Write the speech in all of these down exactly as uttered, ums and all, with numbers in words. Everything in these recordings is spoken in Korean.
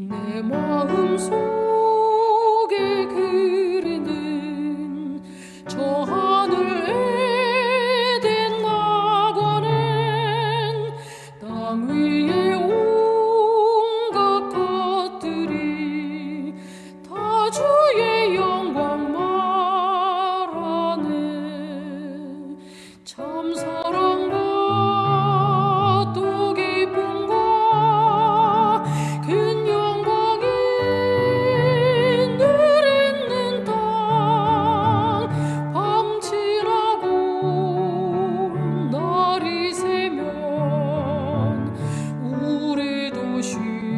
내 마음 속에 그리는 저 하늘 에덴 낙원엔 땅 위에 온갖 것들이 다 주의 영광 말하네. 참 사랑과 또 기쁨과 큰 영광이 늘 있는 땅, 밤지나고 날이 새면 우리 도시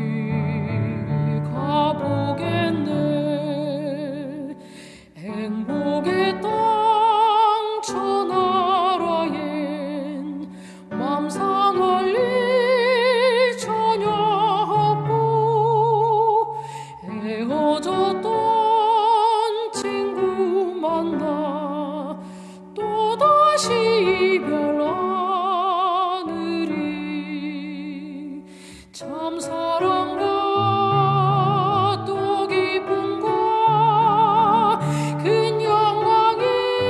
가보겠네. 행복의 땅 저 나라엔 맘 상할 일 전혀 없고, 헤어졌던 친구 만나 또다시 이별하느니. 참 사랑과 또 기쁨과 큰 영광이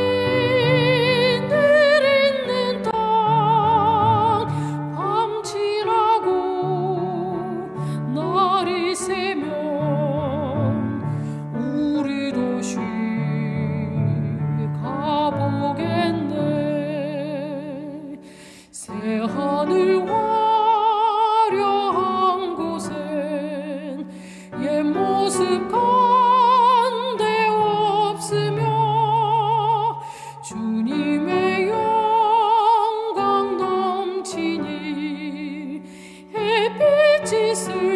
늘 있는 땅, 밤지나고 날이 새면 우리 도시 가보겠네. 새하늘 화려한 곳엔 옛 모습 간데 없으며 주님의 영광 넘치니 햇빛이 슬